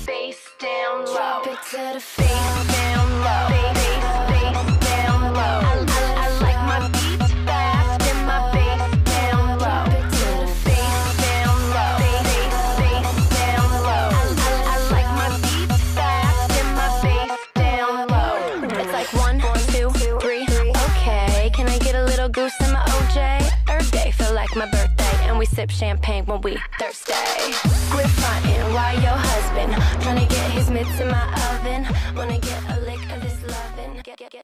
Face down low. Drop it to the face down low. Face down low. I like my beats fast and my bass down low. Drop it to the face down low. Face down low. I like my beats fast and my bass down low. It's like 1, 2, 3. Okay, can I get a little goose in my OJ? Earth day feel like my birthday, and we sip champagne when we thirsty. Quit frontin', why your husband tryna get his mitts in my oven? Wanna get a lick of this lovin'?